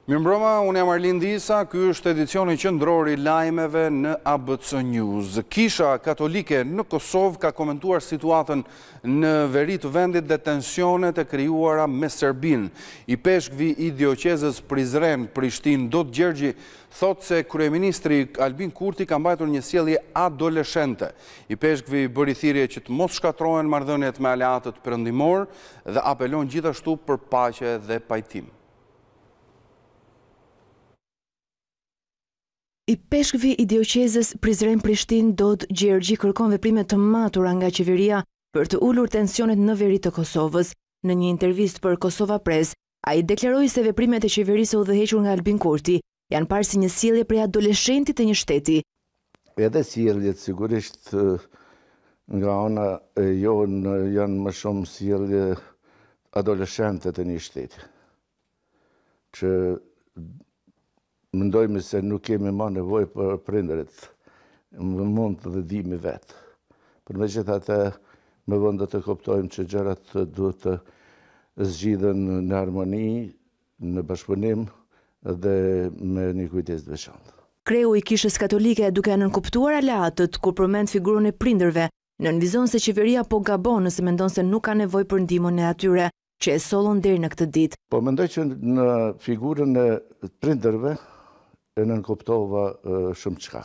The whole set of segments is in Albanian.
Mirëmbrëma, unë jam Arlin Disa, ky është edicioni qendror i lajmeve në ABC News. Kisha Katolike në Kosovë ka komentuar situatën në veri të vendit dhe tensionet e krijuara me Serbinë. I peshkvi i dioqezës Prizren Prishtinë Dodë Gjergji thot se kryeministri Albin Kurti ka mbajtur një sjellje adoleshente. I peshkvi bëri thirrje që të mos shkatrohen marrëdhëniet me aleatët perëndimor dhe apelon gjithashtu për paqe dhe pajtim. I peshkvi i dioqezës Prizren Prishtinë Dodë Gjergji kërkon veprime të matura nga qeveria për të ulur tensionet në veri të Kosovës. Në një intervistë për Kosova Press, ai deklaroi se veprimet e qeverisë udhëhequr nga Albin Kurti janë parë si një sjellje prej adoleshentit të një shteti. Edhe sjelljet sigurisht nga ana e jonë janë më shumë sjellje adoleshente të një shteti. Që mendojmë se nuk kemi më nevojë për prindërit, mund të dimi vetë. Për megjithatë, me vend të kuptojmë që gjërat duhet të zgjidhen në harmoni, në bashkëpunim dhe me një kujdes të veçantë. Kreu i Kishës Katolike, duke nënkuptuar aleatët kur përmend figurën e prindërve, nënvizon se qeveria po gabon nëse mendon se nuk ka nevojë për ndihmën e atyre që e sollon deri në këtë ditë. Po mendoj që në figurën e prindërve e nënkuptova shumë çka.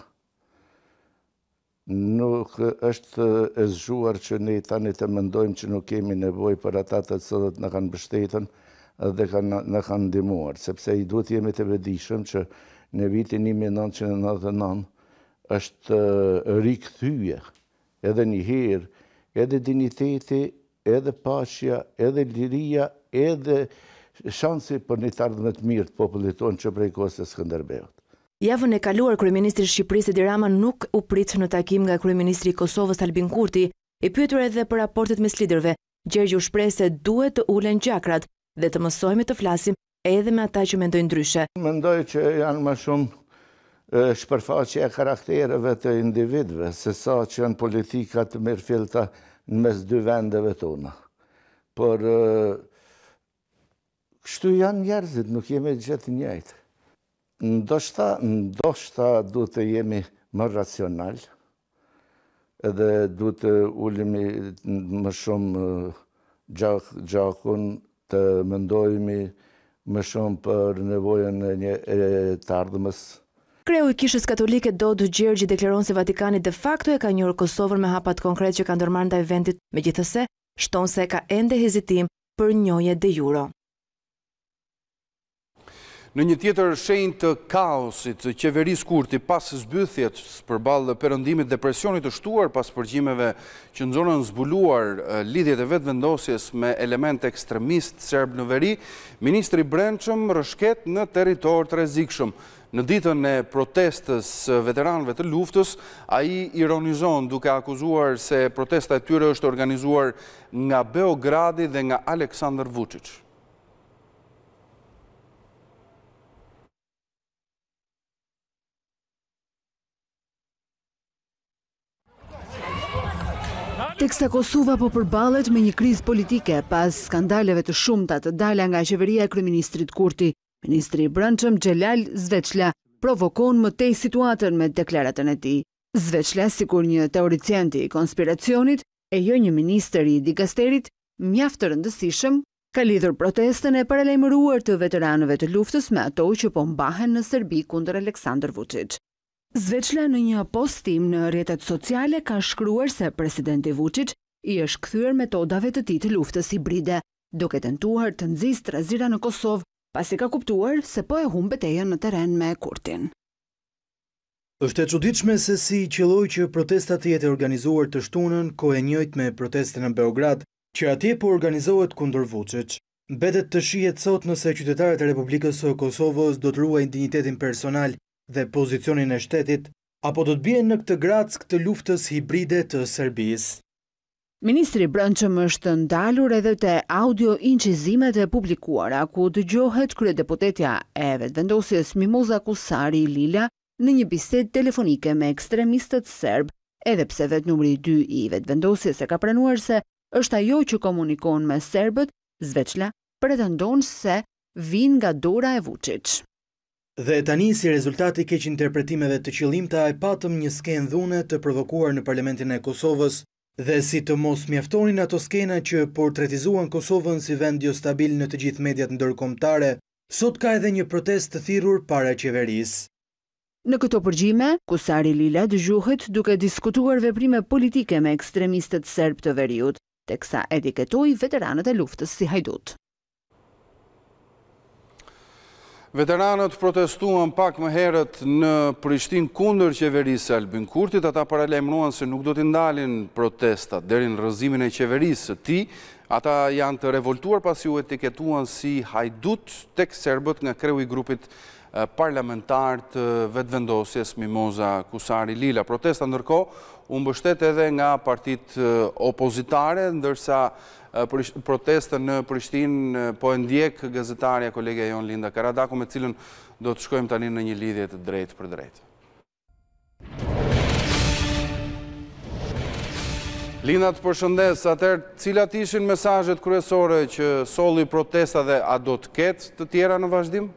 Nuk është e zgjuar që ne tani të mendojmë që nuk kemi nevojë për ata të cilët na kanë mbështetën dhe na kanë ndihmuar, sepse i duhet jemi të vetëdijshëm që në vitin 1999 është rikthye edhe një herë edhe dinjiteti, edhe paqja, edhe liria, edhe shansi për një të ardhmë të mirë të popullit tonë që prej kohës së Skënderbeut. Javën e kaluar, kryeministri i Shqipërisë Edi Rama nuk u prit në takim nga kryeministri i Kosovës Albin Kurti. I pyetur edhe për raportet mes liderëve, Gjergji u shpreh se duhet të ulen gjakrat dhe të mësojmë të flasim edhe me ata që mendojnë ndryshe. Mendoj që janë më shumë shpërfaqje e karaktereve të individëve, se sa që janë politika të mirëfillta në mes dy vendeve tona. Por kështu janë njerëzit, nuk jemi gjithë njëjtë. Ndoshta duhet të jemi më racional, edhe duhet të ulemi më shumë gjakun, të mendojmë më shumë për nevojën e të ardhmës. Kreu i Kishës Katolike Dodë Gjergji deklaron se Vatikani de facto e ka njohur Kosovën me hapat konkret që ka ndërmarrë ndaj vendit, megjithatë shton se ka ende hezitim për njohje de jure. Në një tjetër shenjë të kaosit, qeverisë Kurti pas zbythjet përballë perëndimit dhe presionit të shtuar pas përgjimeve që nxorën zbuluar lidhjet e vetëvendosjes me element ekstremist serb në veri, ministri i Brendshëm rrëshqet në territor të rrezikshëm. Në ditën e protestës veteranëve të luftës, ai ironizon duke akuzuar se protesta e tyre është organizuar nga Beogradi dhe nga Aleksandar Vučić. Teksa Kosova po përballet me një krizë politike pas skandaleve të shumta të dala nga qeveria e kryeministrit Kurti. Ministri i Brendshëm Xhelal Zveçla provokon më tej situatën me deklaratën e tij. Zveçla, sikur një teoricient i konspiracionit e jo një ministër i dikasterit mjaft të rëndësishëm, ka lidhur protestën e paralajmëruar të veteranëve të luftës me ato që po mbahen në Serbi kundër Aleksandar Vučić. Zveçla në një postim në rrjetet sociale ka shkruar se presidenti Vučić i është kthyer metodave të tij të luftës hibride, duke tentuar të nxjisë trazira në Kosovë, pasi ka kuptuar se po e humb betejën në terren me Kurtin. Është e çuditshme se si qelloi që protesta të jetë organizuar të shtunën kohë e njëjtë me protestën në Beograd, që atje po organizohet kundër Vučić. Mbetet të shihet sot nëse qytetarët e Republikës së Kosovës do të ruajnë dinjitetin personal dhe pozicionin e shtetit, apo do të bien në këtë grack të luftës hibride të Serbisë. Ministri i Brendshëm është ndalur edhe te audio incizimet e publikuara ku dëgjohet kryedeputetja e vetëvendosjes Mimoza Kusari Lila në një bisedë telefonike me ekstremistët serb, edhe pse vetë numri 2 i vetëvendosjes e ka pranuar se është ajo që komunikon me serbët, Zveçla pretendon se vinë nga dora e Vučić. Dhe tani, si rezultati keq interpretimeve të qëllimta, e patëm një skenë dhune të provokuar në Parlamentin e Kosovës, dhe si të mos mjaftonin ato skena që portretizuan Kosovën si vend jo stabil në të gjithë mediat ndërkombëtare, sot ka edhe një protestë të thirrur para qeverisë. Në këto përgjime, Kusari Lila dëgjohet duke diskutuar veprime politike me ekstremistët serb të veriut, teksa etiketoi veteranët e luftës si hajdut. Veteranët protestuan pak më herët në Prishtinë kundër qeverisë së Albin Kurtit. Ata paralajmëruan se nuk do t'i ndalin protestat deri në rrëzimin e qeverisë së tij. Ata janë të revoltuar pasi u etiketuan si hajdut tek serbët nga kreu i grupit parlamentar të vetëvendosjes Mimoza Kusari Lila. Protesta ndërkohë u mbështet edhe nga partitë opozitare, ndërsa protestën në Prishtinë po e ndjek gazetarja kolegja jon Linda Karadaku, me cilën do të shkojmë tani në një lidhje të drejtë për drejtë. Linda, të përshëndes, atëherë cilat ishin mesazhet kryesore që solli protesta dhe a do të ketë të tjera në vazhdim?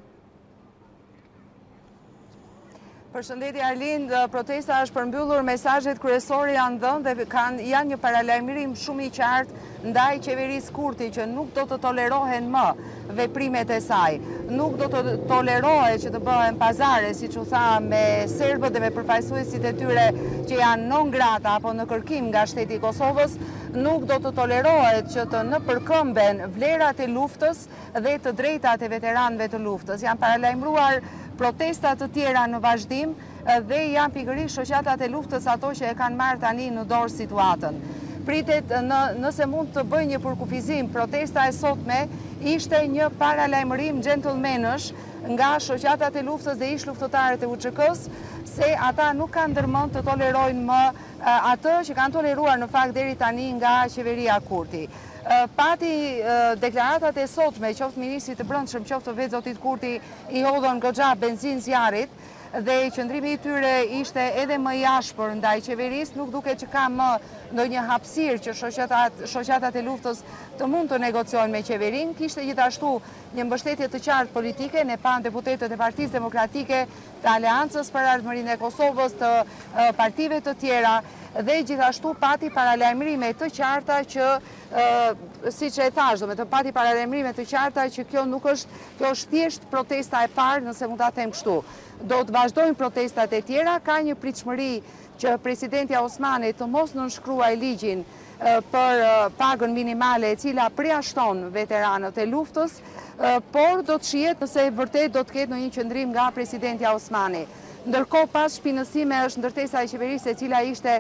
Përshëndetje Arlind, protesta është përmbyllur, mesazhet kryesore janë dhënë dhe janë një paralajmërim shumë i qartë ndaj qeverisë Kurti që nuk do të tolerohen më veprimet e saj. Nuk do të tolerohet që të bëhen pazare, siç u tha, me serbët dhe me përfaqësuesit e tyre që janë non grata apo në kërkim nga shteti i Kosovës. Nuk do të tolerohet që të nëpërkëmben vlerat e luftës dhe të drejtat e veteranëve të luftës. Janë paralajmëruar protestat të tjera në vazhdim dhe janë pikërisht shoqatat e luftës ato që e kanë marrë tani në dorë situatën. Pritet nëse mund të bëj një përkufizim, protesta e sotme ishte një paralajmërim gentlemanësh nga shoqatat e luftës dhe ish luftëtarët e UÇK-s se ata nuk kanë ndërmend të tolerojnë më atë që kanë toleruar në fakt deri tani nga qeveria Kurti. Pati deklaratat e sotme, qoftë ministrit të brendshëm, qoftë vetë zotit Kurti, i hodhën goxha benzinë zjarrit dhe qëndrimi i tyre ishte edhe më i ashpër ndaj qeverisë, nuk duket që ka më ndonjë hapësirë që shoqatat e luftës të mund të negociojnë me qeverinë. Kishte gjithashtu një mbështetje të qartë politike, ne pamë deputetët e Partisë Demokratike, të Aleancës për Ardhmërinë e Kosovës, të partive të tjera dhe gjithashtu pati paralajmërime të qarta që siç e thash, pati paralajmërime të qarta që kjo është thjesht protesta e parë, nëse mund ta them kështu. Do të vazhdojnë protestat e tjera, ka një pritshmëri që presidenti Osmani të mos nënshkruaj ligjin për pagën minimale e cila përjashton veteranët e luftës, por do të shihet nëse vërtet do të ketë një qëndrim nga presidenti Osmani. Ndërkohë pas shpinësime është ndërtesa e qeverisë e cila ishte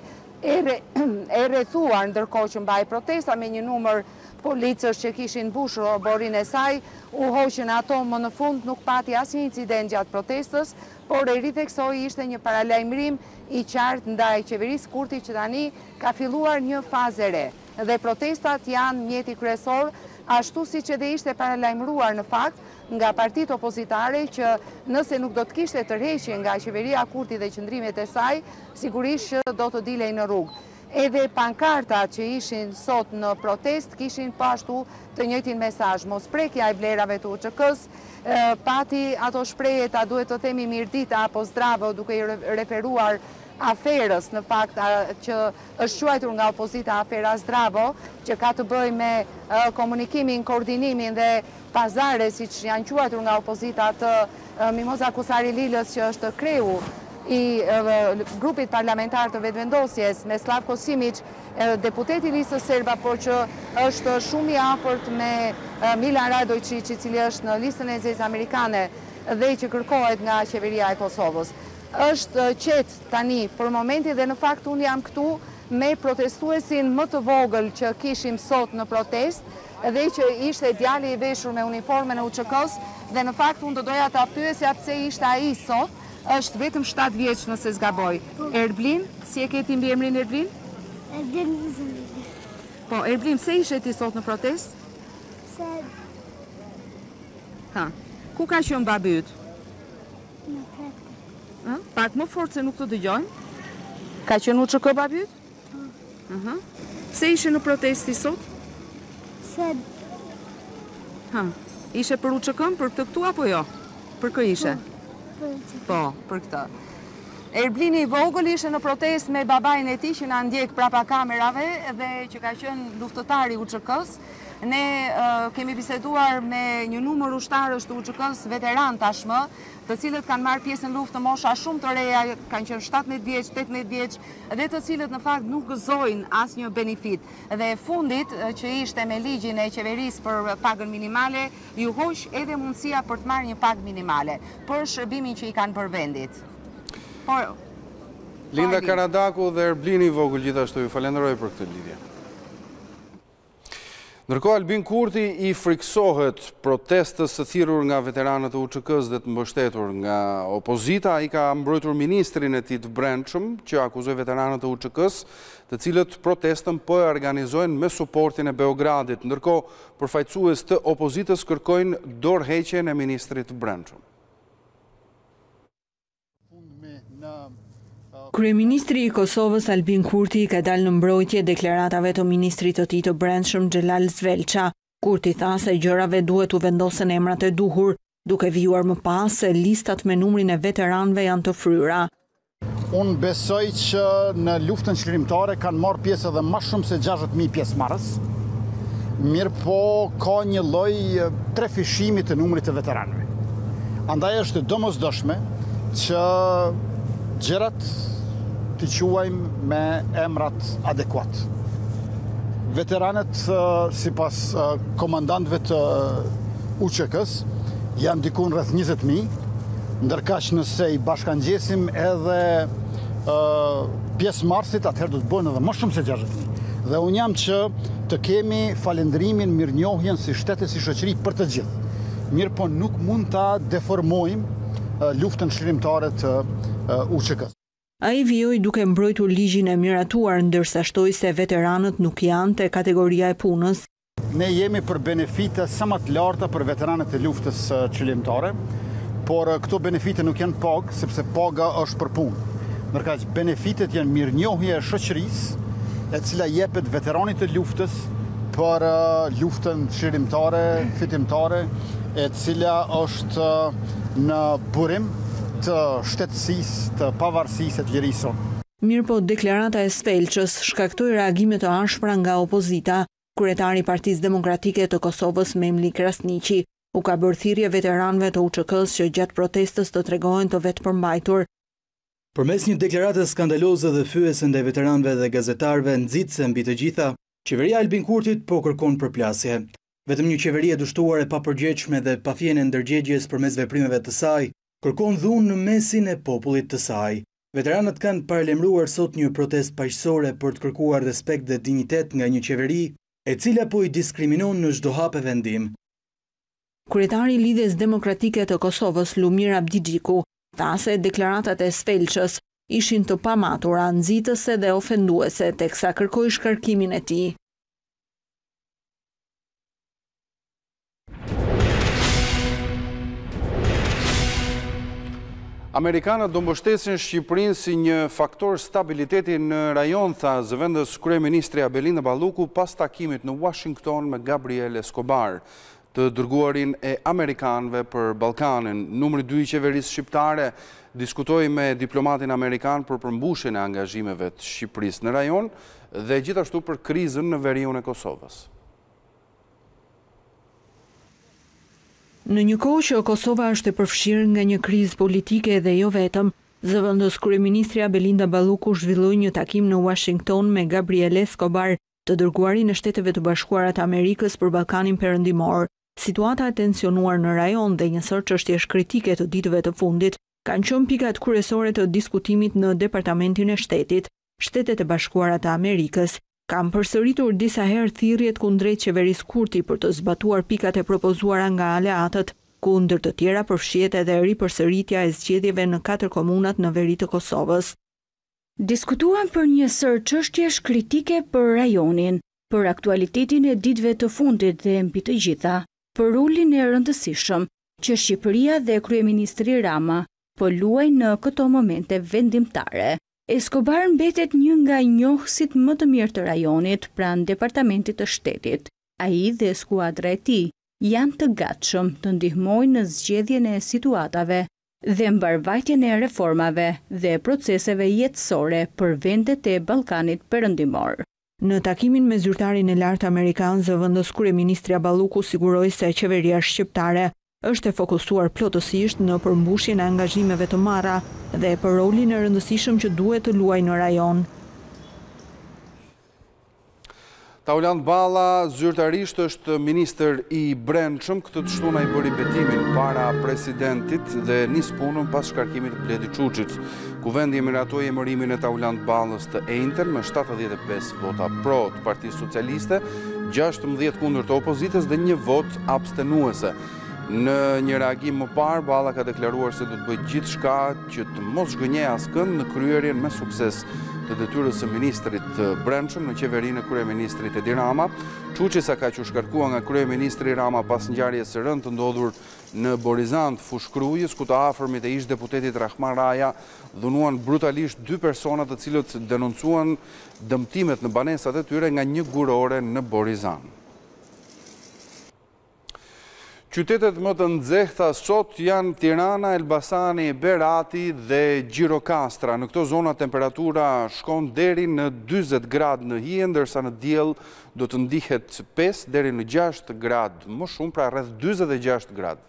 e rrethuar ndërkohë që mbaj protesta me një numër policësh që kishin mbushur oborin e saj, u hoqën ato më në fund, nuk pati asnjë incident gjatë protestës, por e ritheksoi ishte një paralajmërim i qartë ndaj qeverisë Kurti që tani ka filluar një fazë re. Dhe protestat janë mjeti kryesor, ashtu siç edhe ishte paralajmëruar në fakt nga partitë opozitare që nëse nuk do të kishte tërheqje nga qeveria Kurti dhe qëndrimet e saj, sigurisht që do të dilej në rrugë. Edhe pankartat që ishin sot në protest kishin pashtu të njëjtin mesazh, mos prekja e vlerave të UÇK-s, pati ato shprehjet, a duhet të themi mirdita apo zdravo, duke i referuar aferës në fakt që është quajtur nga opozita afera Zdravo, që ka të bëjë me komunikimin, koordinimin dhe pazare, siç janë quajtur nga opozita të Mimoza Kusari Lilës, që është kreu i grupit parlamentar të vetëvendosjes me Slavko Simić, deputeti i listës serba, por që është shumë i afërt me Milan Radojčić, i cili është në listën e zezë amerikane dhe që kërkohet nga qeveria e Kosovës. Është qetë tani për momentin dhe në fakt unë jam këtu me protestuesin më të vogël që kishim sot në protest dhe që ishte djali i veshur me uniformën e UÇK-s dhe në fakt unë do doja ta pyesja pse ishte ai sot, është vetëm 7 vjeç nëse zgaboj. Erblin, si e ke ti mbi emrin Erblin? Erblin Zëmili. Po, Erblin, pse ishe ti sot në protest? Se... Ku ka qenë babi yt? Në Krete. Pak më fort se nuk të dëgjojmë. Ka qenë UÇK babi yt? Pse ishe në protesti sot? Se... Ishe për UÇK-n, për këtë këtu apo jo? Për kë ishe? Po, për këtë. Erblini i vogël ishte në protestë me babain e tij që na ndjek prapa kamerave dhe që ka qenë luftëtar i UÇK-s. Ne kemi biseduar me një numër ushtarësh të UÇK-s, veteran tashmë, të cilët kanë marrë pjesë në luftë mosha shumë të reja, kanë qenë 17 vjeç, 18 vjeç, dhe të cilët në fakt nuk gëzojnë asnjë benefit. Dhe fundit që ishte me ligjin e qeverisë për pagën minimale, ju hoq edhe mundësia për të marrë një pagë minimale për shërbimin që i kanë bërë vendit. Por Linda Karadaku dhe Erblini i vogël gjithashtu ju falenderoj për këtë lidhje. Ndërkohë Albin Kurti i friksohet protestës së thirrur nga veteranët e UÇK-s dhe të mbështetur nga opozita. Ai ka mbrojtur ministrin e tij të brendshëm që akuzoi veteranët e UÇK-s, të cilët protestën po e organizojnë me suportin e Beogradit. Ndërkohë, përfaqësues të opozitës kërkojnë dorëheqjen e ministrit të brendshëm. Kryeministri i Kosovës Albin Kurti ka dalë në mbrojtje deklaratave të ministrit të tij të brendshëm Xhelal Zvelqa. Kurti tha se gjërave duhet u vendosen emrat e duhur, duke vijuar më pas se listat me numrin e veteranëve janë të fryera. Unë besoj që në luftën çlirimtare kanë marrë pjesë edhe më shumë se 60.000 pjesëmarrës. Mirë po ka një lloj trefishimi të numrit të veteranëve. Andaj është domosdoshme që gjërat të quajmë me emrat adekuat. Veteranët, sipas komandantëve të UÇK-s, janë diku rreth 20.000, ndërkaq nëse i bashkangjesim edhe pjesëmarrësit, atëherë do të bëhen edhe më shumë se 60.000. Dhe unë jam që të kemi falëndrimin, mirënjohjen si shtet e si shoqëri për të gjithë. Mirë po nuk mund ta deformojmë luftën çlirimtare të UÇK-s. Ai vijoi duke mbrojtur ligjin e miratuar, ndërsa shtoi se veteranët nuk janë te kategoria e punës. Ne jemi për benefite sa më të larta për veteranët e luftës çlirimtare, por këto benefite nuk janë pagë, sepse paga është për punë. Ndërkaq benefitet janë mirënjohje e shoqërisë, e cila jepet veteranit të luftës për luftën çlirimtare, fitimtare, e cila është në burim të shtetësisë, të pavarësisë e të lirisë sonë. Mirë po, deklarata e Zvelqës shkaktoi reagime të ashpra nga opozita. Kryetari i Partisë Demokratike të Kosovës, Memli Krasniqi, u ka bërë thirrje veteranëve të UÇK-s që gjatë protestës të tregohen të vetëpërmbajtur. Përmes një deklarate skandaloze dhe fyese ndaj veteranëve dhe gazetarëve nxitse mbi të gjitha, qeveria e Albin Kurtit po kërkon përplasje. Vetëm një qeveri e dështuar e papërgjegjshme dhe pa fjen e ndërgjegjes përmes veprimeve të saj kërkon dhunë në mesin e popullit të saj. Veteranët kanë paralajmëruar sot një protestë paqësore për të kërkuar respekt dhe dinjitet nga një qeveri e cila po i diskriminon në çdo hap e vendim. Kryetari i Lidhjes Demokratike të Kosovës, Lumir Abdixhiku, tha se deklaratat e Zvelqës ishin të pamatura, nxitëse dhe ofenduese, teksa kërkoi shkarkimin e tij. Amerikanët do mbështesin Shqipërinë si një faktor stabiliteti në rajon, tha zëvendës kryeministri Belinda Balluku pas takimit në Washington me Gabriel Escobar, të dërguarin e Amerikanëve për Ballkanin. Numri 2 i qeverisë shqiptare diskutoi me diplomatin amerikan për përmbushjen e angazhimeve të Shqipërisë në rajon dhe gjithashtu për krizën në veriun e Kosovës. Në një kohë që Kosova është e përfshirë nga një krizë politike dhe jo vetëm, zëvendës kryeministri Belinda Balluku zhvilloi një takim në Washington me Gabriel Escobar, të dërguarin e Shteteve të Bashkuara të Amerikës për Ballkanin Perëndimor. Situata e tensionuar në rajon dhe njësër çështjesh kritike të ditëve të fundit kanë qenë pikat kryesore të diskutimit në Departamentin e Shtetit. Shtetet e Bashkuara të Amerikës kanë përsëritur disa herë thirrjet kundrejt qeverisë Kurti për të zbatuar pikat e propozuara nga aleatët, ku ndër të tjera përfshihet edhe ripërsëritja e zgjedhjeve në 4 komunat në veri të Kosovës. Diskutuan për një sër çështjesh kritike për rajonin, për aktualitetin e ditëve të fundit dhe mbi të gjitha, për rolin e rëndësishëm që Shqipëria dhe kryeministri Rama po luajnë në këto momente vendimtare. Escobar mbetet një nga njohësit më të mirë të rajonit pranë Departamentit të Shtetit. Ai dhe skuadra e tij janë të gatshëm të ndihmojnë në zgjedhjen e situatave dhe mbarvajtjen e reformave dhe proceseve jetësore për vendet e Ballkanit Perëndimor. Në takimin me zyrtarin e lartë amerikan, zëvendës kryeministri Aballuku siguroi se qeveria shqiptare është e fokusuar plotësisht në përmbushjen e angazhimeve të marra dhe për rolin e rëndësishëm që duhet të luajë në rajon. Taulant Balla zyrtarisht është ministër I brendshëm, këtë të shtuna I bëri betimin para presidentit dhe nis punën pas shkarkimit të Bledi Çuçit. Kuvendi miratoi emërimin e Taulant Ballës të enjtën me 75 vota pro të Partisë Socialiste, 16 kundër të opozitës dhe 1 vot abstenuese. Në një reagim më parë, Balla ka deklaruar se do të bëjë gjithçka që të mos zhgënjej askënd në kryerjen me sukses të detyrës së ministrit të brendshëm në qeverinë e kryeministrit Edi Rama. Çuçi sa ka që shkarkua nga kryeministri Rama pas ngjarjes së rëndë të ndodhur në Borizant, Fushkrujës, ku të afërmit e ish deputetit Rahman Raja dhunuan brutalisht 2 persona të cilët denoncuan dëmtimet në banesat e tyre nga një gurore në Borizant. Qytetet më të nxehta sot janë Tirana, Elbasani, Berati dhe Gjirokastra. Në këto zona temperatura shkon deri në 40 gradë në hije, ndërsa në diell do të ndihet 5 deri në 6 gradë më shumë, pra rreth 46 gradë.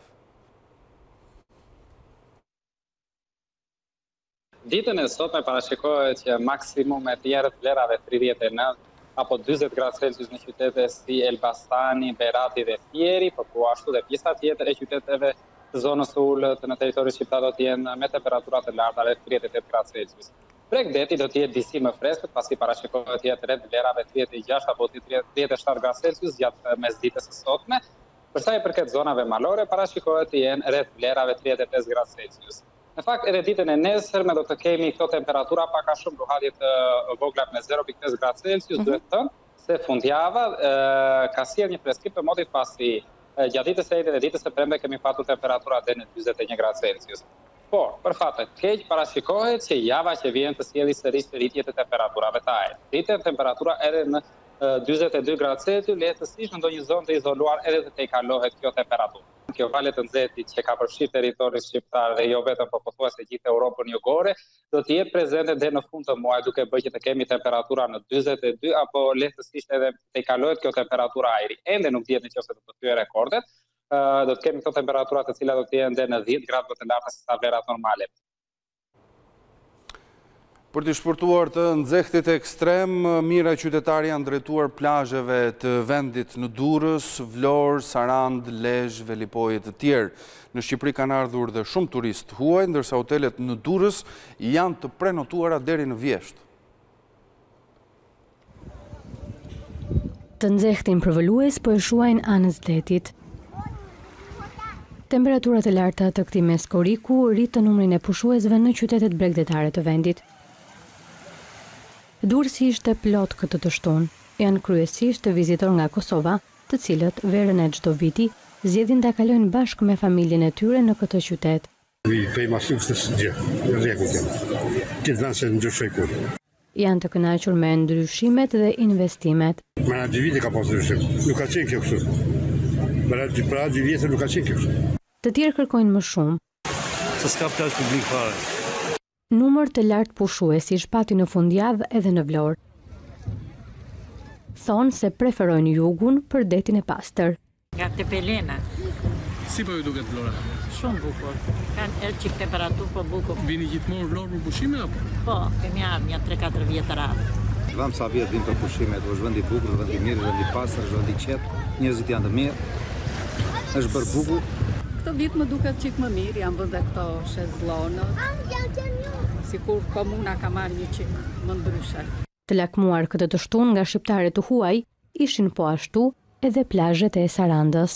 Ditën e sotme parashikohet që maksimumet janë rreth vlerave 39 apo 40 gradë Celsius në qytete si Elbasani, Berati dhe Fieri, por po ashtu dhe pjesa tjetër e qyteteve të zonës së ulët në territorin shqiptar do të jenë me temperatura të larta rreth 38 gradë Celsius. Bregdeti do të jetë disi më freskët, pasi parashikohet të jetë rreth vlerave 36 apo 37 gradë Celsius gjatë mesditës së sotme. Për sa I përket zonave malore, parashikohet të jenë rreth vlerave 35 gradë Celsius. Në fakt, edhe ditën e nesërme do të kemi këto temperatura pak a shumë luhatje të vogla me 0.5 gradë Celsius, duhet thënë se fundjava ka sjellë një freskim të motit, pasi gjatë ditës së hënë dhe ditës së premte kemi patur temperatura deri në 41 gradë Celsius. Por, për fat të keq, parashikohet që java që vjen të sjellë sërish rritje të temperaturave të ajrit. Ditën temperatura edhe në 42 gradë Celsius, lehtësisht në ndonjë zonë të izoluar edhe të tejkalohet kjo temperaturë. Kjo valë të nxehtit që ka përfshirë territorin shqiptar dhe jo vetëm por pothuajse gjithë Europën jugore, do të jetë prezente deri në fund të muajit, duke bërë që të kemi temperatura në 42 apo lehtësisht edhe tejkalohet kjo temperatura ajri. Ende nuk dihet nëse do të thyejë rekordet. Do të kemi këto temperatura të cilat do të jenë deri në 10 gradë të larta se sa vlerat normale. Për të shpërtuar të nxehtit ekstrem, mira qytetari janë drejtuar plazheve të vendit në Durrës, Vlorë, Sarand, Lezhë, Velipoj e të tjerë. Në Shqipëri kanë ardhur dhe shumë turistë huaj, ndërsa hotelet në Durrës janë të prenotuara deri në vjesht. Të nxehtin përvolues po e shuajnë anës detit. Temperaturat e larta të këtij meskoriku rrit të numrin e pushuesve në qytetet bregdetare të vendit. Durrësi ishte plot këtë të shtunë, janë kryesisht të vizitor nga Kosova, të cilët verën e çdo viti zgjedhin ta kalojnë bashkë me familjen e tyre në këtë qytet. Janë të kënaqur me ndryshimet dhe investimet. Para 2 vite ka pasur ndryshim. Nuk ka qenë kjo kështu. Para 2 vite nuk ka qenë kjo kështu. Të tjerë kërkojnë më shumë. Se s'ka plazh publik fare. Numër të lartë pushuesi shpati në fundjavë edhe në Vlorë. Thonë se preferojnë jugun për detin e pastër. Nga Tepelena. Si po ju duket Vlora? Shumë bukur. Kanë edhe çik temperaturë po bukur. Vini gjithmonë Vlorë për pushime apo? Po, kemi ardhur 3-4 vjet radhë. Vam sa vjet vim për pushime, është vend I bukur, vend I mirë, vend I pastër, vend I qetë, njerëzit janë të mirë. Është bërë bukur. Këtë vit më duket çik më mirë, janë vënë këto shezllonët. Sikur komuna ka marrë një çik më ndryshe. Të lakmuar këtë të shtunë nga shqiptarët të huaj, ishin po ashtu edhe plazhet e Sarandës.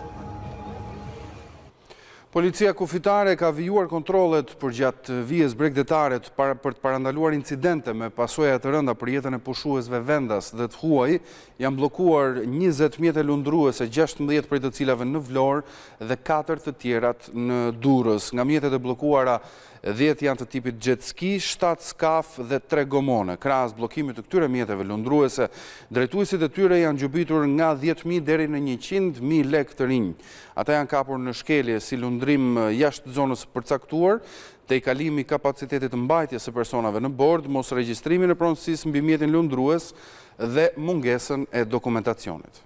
Policia kufitare ka vijuar kontrollet përgjatë vijes bregdetare për të parandaluar incidente me pasoja të rënda për jetën e pushuesve vendas dhe të huaj. Janë bllokuar 20 mjete lundruese, 16 prej të cilave në Vlorë dhe 4 të tjerat në Durrës. Nga mjetet e bllokuara 10 janë të tipit jet ski, 7 skaf dhe 3 gomone. Krahas bllokimit të këtyre mjeteve lundruese, drejtuesit e tyre janë gjubitur nga 10.000 deri në 100.000 lekë të rinj. Ata janë kapur në shkelje si lundrim jashtë zonës përcaktuar, te i kalimi kapacitetit të mbajtjes së personave në bord, mos regjistrimin e pronësisë mbi mjetin lundrues dhe mungesën e dokumentacionit.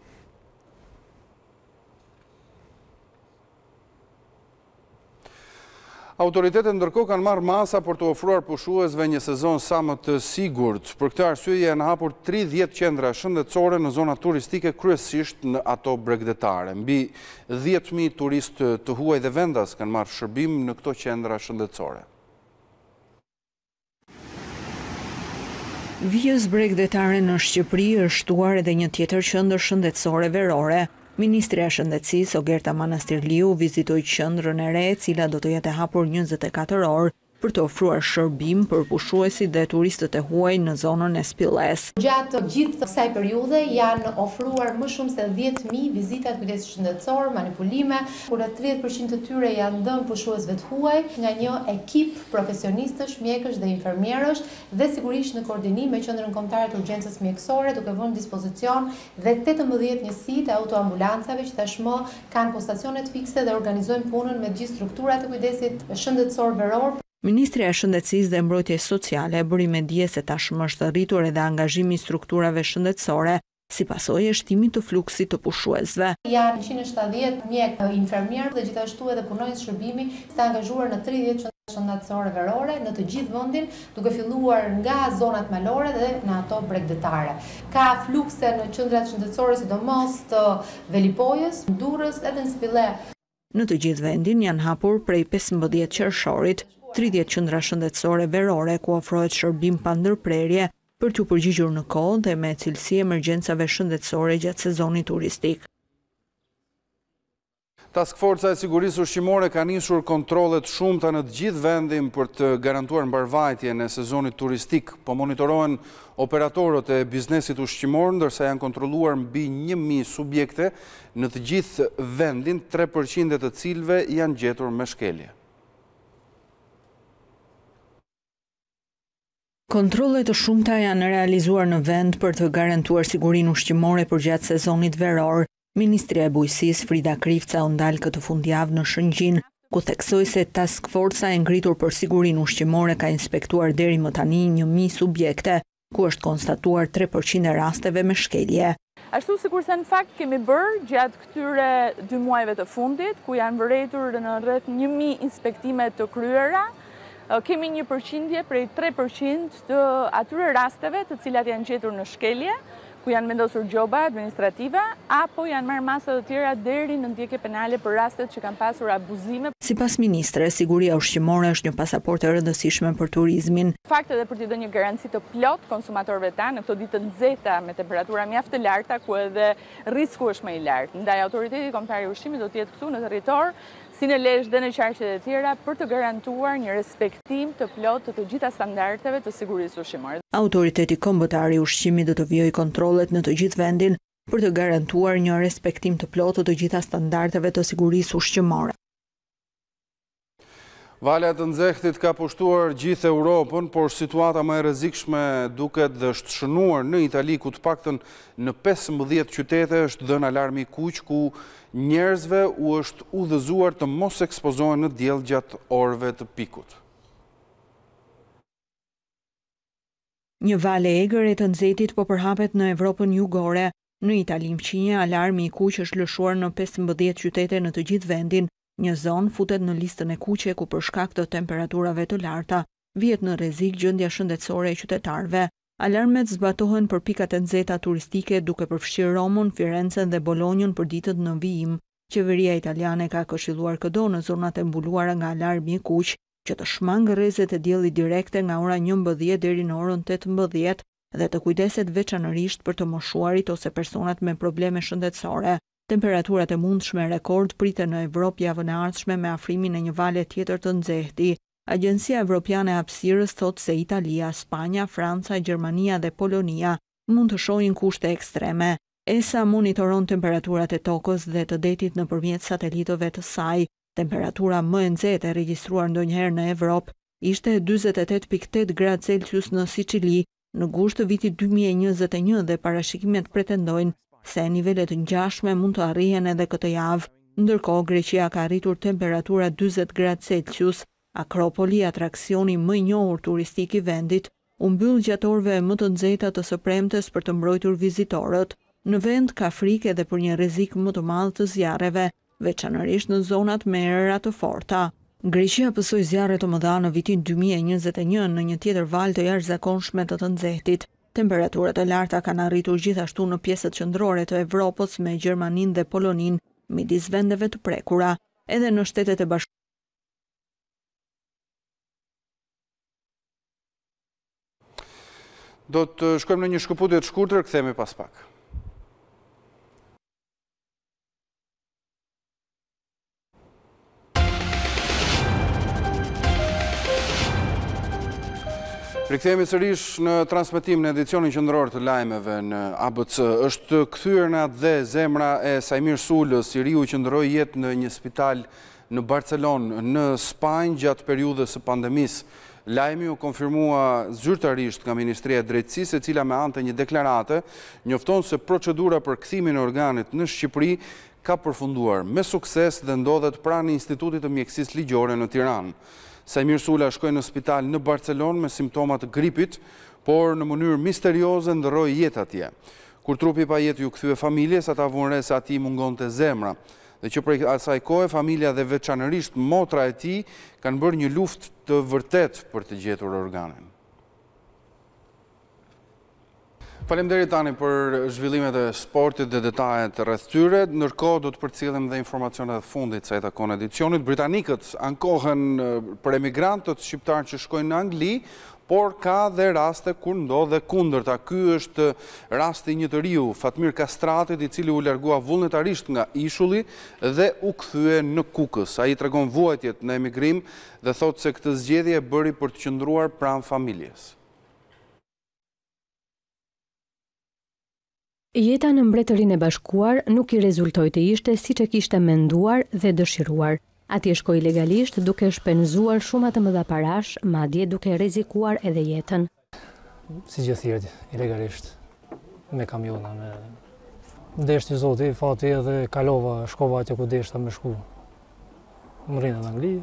Autoritetet ndërkohë kanë marrë masa për të ofruar pushuesve një sezon sa më të sigurt. Për këtë arsye janë hapur 30 qendra shëndetësore në zona turistike, kryesisht në ato bregdetare. Mbi 10.000 turistë të huaj dhe vendas kanë marrë shërbim në këto qendra shëndetësore. Vijës bregdetare në Shqipëri është shtuar edhe një tjetër qendër shëndetësore verore. Ministria e Shëndetësisë, Ogerta Manastirliu, vizitoi qendrën e re, e cila do të jetë hapur 24 orë për të ofruar shërbim për pushuesit dhe turistët e huaj në zonën e Spilles. Gjatë gjithë kësaj periudhe janë ofruar më shumë se 10.000 vizita të kujdesit shëndetësor, manipulime, kur 30% të tyre janë dhënë pushuesve të huaj nga një ekip profesionistësh, mjekësh dhe infermierësh dhe sigurisht në koordinim me Qendrën Kombëtare të Urgjencës Mjekësore, duke vënë në dispozicion dhe 18 njësi të autoambulancave që tashmë kanë postacione fikse dhe organizojnë punën me gjithë strukturat të kujdesit shëndetësor veror. Ministria e Shëndetësisë dhe Mbrojtjes Sociale bëri me dije se tashmë është rritur edhe angazhimi i strukturave shëndetësore si pasojë e shtimit të fluksit të pushuesve. Janë 170 mjekë infermierë dhe gjithashtu edhe punonjës shërbimi të angazhuar në 30 qendra shëndetësore verore në të gjithë vendin, duke filluar nga zonat malore dhe në ato bregdetare. Ka flukse në qendrat shëndetësore sidomos të Velipojës, Durrës edhe në Spille. Në të gjithë vendin janë hapur prej 15 qershorit 30 qendra shëndetësore verore ku ofrohet shërbim pa ndërprerje për t'u përgjigjur në kohë dhe me cilësi emergjencave shëndetësore gjatë sezonit turistik. Task Forca e Sigurisë Ushqimore ka nisur kontrollet shumta në të gjithë vendin për të garantuar mbarvajtjen e sezonit turistik, po monitorohen operatorët e biznesit ushqimor, ndërsa janë kontrolluar mbi 1.000 subjekte në të gjithë vendin, 3% të cilëve janë gjetur me shkelje. Kontrollet të shumta janë realizuar në vend për të garantuar sigurinë ushqimore përgjatë sezonit veror. Ministria e Bujqësisë Frida Krifca u ndal këtë fundjavë në Shëngjin, ku theksoi se Task Forca e ngritur për sigurinë ushqimore ka inspektuar deri më tani 1.000 subjekte, ku është konstatuar 3% e rasteve me shkelje. Ashtu sikurse në fakt kemi bërë gjatë këtyre 2 muajve të fundit, ku janë vërejtur në rreth 1.000 inspektime të kryera, kemi një përqindje prej 3% të atyre rasteve të cilat janë gjetur në shkelje, ku janë vendosur gjoba administrative, apo janë marrë masa të tjera deri në ndjekje penale për rastet që kanë pasur abuzime. Sipas ministre, siguria ushqimore është një pasaportë e rëndësishme për turizmin. Fakt edhe për t'i dhënë një garanci të plot konsumatorëve tanë në këto ditë të nxehta me temperatura mjaft të larta, ku edhe risku është më i lartë. Ndaj Autoriteti Kombëtar i Ushqimit do të jetë këtu në territor, si në Lezhë dhe në qarqet e tjera, për të garantuar një respektim të plot të gjitha standardeve të sigurisë ushqimore. Autoriteti Kombëtar i Ushqimit do të vijojë kontrollet në të gjithë vendin për të garantuar një respektim të plotë të gjitha standardeve të sigurisë ushqimore. Valja të nxehtit ka pushtuar gjithë Europën, por situata më e rrezikshme duket dhe është shënuar në Itali, ku të paktën në 15 qytete është dhënë alarmi kuq, ku njerëzve u është udhëzuar të mos ekspozohen në diell gjatë orëve të pikut. Një vale egër e të nxehtit po përhapet në Evropën jugore. Në Itali mqinje, alarmi i kuq është lëshuar në 15 qytete në të gjithë vendin. Një zonë futet në listën e kuqe ku për shkak të temperaturave të larta vihet në rrezik gjendja shëndetësore e qytetarëve. Alarmet zbatohen për pikat e nxehta turistike duke përfshirë Romën, Firencen dhe Bolonjën për ditët në vijim. Qeveria italiane ka këshilluar këdo në zonat e mbuluara nga alarmi i kuq që të shmangë rrezet e diellit direkte nga ora 11 deri në orën 18 dhe të kujdeset veçanërisht për të moshuarit ose personat me probleme shëndetësore. Temperaturat e mundshme rekord priten në Evropë javën e ardhshme me afrimin e një vale tjetër të nxehti. Agjencia Evropiane e Hapësirës thotë se Italia, Spanja, Franca, Gjermania dhe Polonia mund të shohin kushte ekstreme. ESA monitoron temperaturat e tokës dhe të detit nëpërmjet satelitëve të saj. Temperatura më e nxehtë e regjistruar ndonjëherë në Evropë ishte 48.8 gradë Celsius në Sicili në gusht të vitit 2021 dhe parashikimet pretendojnë se nivelet ngjashme mund të arrihen edhe këtë javë. Ndërkohë, Greqia ka arritur temperatura 40 gradë Celsius. Akropoli, atraksioni më i njohur turistik i vendit, u mbyll gjatë orëve më të nxehta të së premtes për të mbrojtur vizitorët. Në vend ka frikë edhe për një rrezik më të madh të zjarreve, veçanërisht në zonat me erëra të forta. Greqia pësoi zjarre të mëdha në vitin 2021 në një tjetër valë të jashtëzakonshme të nxehtit. Temperaturat e larta kanë arritur gjithashtu në pjesët qendrore të Evropës me Gjermaninë dhe Poloninë, midis vendeve të prekura, edhe në Shtetet e Bashkuara. Do të shkojmë në një shkëputje të shkurtër, kthehemi pas pak. Rikthehemi sërish në transmetim në edicionin qendror të lajmeve në ABC. Është kthyer në atë dhe zemra e Sajmir Sulës, i riu që ndroi jetë në një spital në Barcelonë, në Spanjë gjatë periudhës së pandemisë. Lajmi u konfirmua zyrtarisht nga Ministria e Drejtësisë, e cila me anë të një deklarate njofton se procedura për kthimin e organit në Shqipëri ka përfunduar me sukses dhe ndodhet pranë Institutit të Mjekësisë Ligjore në Tiranë. Sajmir Sula shkoi në spital në Barcelonë me simptoma të gripit, por në mënyrë misterioze ndroi jetë atje. Kur trupi pa jetë ju kthye familjes, ata vuan re se atij mungonte zemra, dhe që prej asaj kohe familja dhe veçanërisht motra e tij kanë bërë një luftë të vërtetë për të gjetur organin. Faleminderit tani për zhvillimet e sportit dhe detajet rreth tyre. Ndërkohë do të përcjellim dhe informacionet e fundit sa i takon edicionit. Britanikët ankohen për emigrantët shqiptar që shkojnë në Angli, por ka dhe raste kur ndodhe kundërta. Ky është rasti një të riu, Fatmir Kastratit, i cili u largua vullnetarisht nga ishulli dhe u kthye në Kukës. Ai tregon vuajtjet në emigrim dhe thotë se këtë zgjedhje e bëri për të qëndruar pranë familjes. Jeta në Mbretërinë e Bashkuar nuk i rezultoi të ishte siç e kishte menduar dhe dëshiruar. Atje shkoi legalisht duke shpenzuar shumë të mëdha parash, madje duke rrezikuar edhe jetën. Si gjithë tjerë, ilegalisht, me kamiona, me deshti zoti, fati edhe kalova, shkova atje ku deshta me shku. Më rrinë në Angli,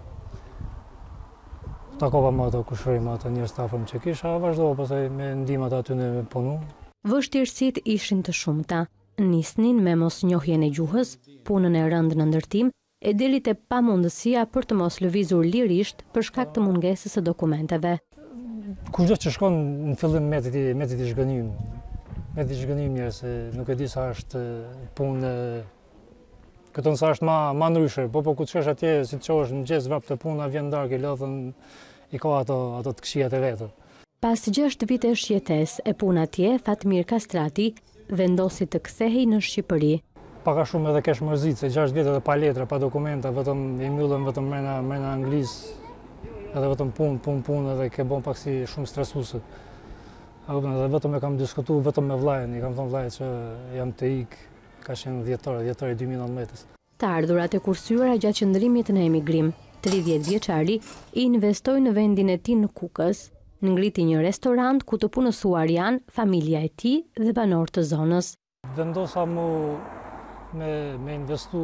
takova më ato kushërim, ato njerëz të afërm që kisha, vazhdova pastaj me ndihmat aty në punu. Vështirësit ishin të shumta. Nisnin me mosnjohjen e gjuhës, punën e rëndë në ndërtim, e deri te pamundësia për të mos lëvizur lirisht për shkak të mungesës së dokumenteve. Kushdo që shkon në fillim metit i zhgënim. Metit i zhgënim njerëz, nuk e di sa është punë, këton sa është ma ndryshe, po ku të shkosh atje, si të qosh në mëngjes vrap të puna, vjen darkë, lodhën i ka ato të këqijat e vetë. Pas 6 vitesh jetesë e punë atje, Fatmir Kastrati vendosi të kthehej në Shqipëri. Paka shumë edhe kesh mërzit, se 6 vjet edhe pa letra, pa dokumenta, vetëm i mbyllëm vetëm mrena Anglisë, edhe vetëm punë edhe ke bon pak si shumë stresuese. Edhe vetëm e kam diskutuar vetëm me vllajën, i kam thënë vllajt që jam të ik, ka qenë dhjetori 2019. Të ardhurat e kursyera gjatë qëndrimit në emigrim, 30 vjeçari i investoi në vendin e tij në Kukës. Ngriti një restorant ku të punësuar janë familja e tij dhe banorë të zonës. Vendosa me investu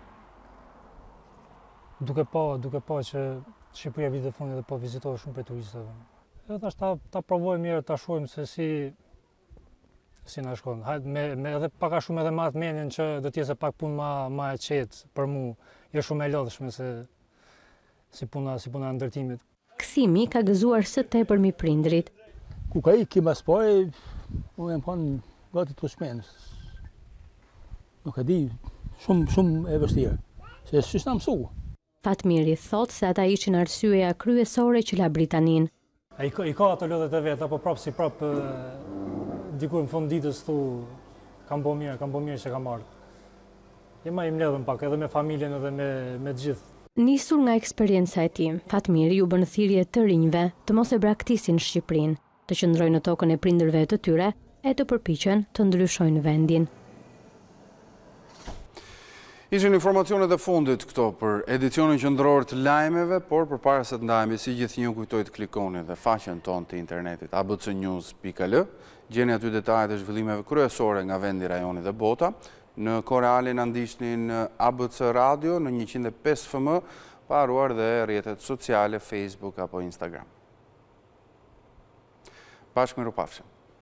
duke pa që Shqipëria vitet e fundit dhe po vizitohet shumë prej turistëve. Edhe ta provoj mirë ta shohim se si na shkon. Me edhe pak a shumë edhe ma të menin që do të jetë pak punë ma e qetë për mua, jo shumë e lodhshme se si puna e ndërtimit. Kthimi ka gëzuar së tepër mi prindrit. Ku ka ikë mas pare, unë jam kanë gati të shpenës. Nuk e di, shumë e vështirë, se s'na mësu. Fatmiri thot se ata ishin arsyeja kryesore që la Britanin. I ka ato lodhet e vetë, apo prapë si prapë dikur në fund ditës thu, kam po mirë që kam ardhur. Jema i mbledhëm pak edhe me familjen edhe me të gjithë. Nisur nga eksperienca e tij, Fatmiri u bën thirrje të rinjve të mos e braktisin Shqipërinë, të qëndrojnë në tokën e prindërve të tyre e të përpiqen të ndryshojnë vendin. Ishin informacionet e fundit këto për edicionin qendror të lajmeve, por përpara se të ndajemi, si gjithnjë kujtoj të klikoni dhe faqen tonë të internetit abcnews.al, gjeni aty detajet e zhvillimeve kryesore nga vendi, rajoni dhe bota. Në kohë reale na ndiqni në ABC Radio në 105 FM, pa haruar dhe rrjetet sociale Facebook apo Instagram. Bashkë mirupafshim.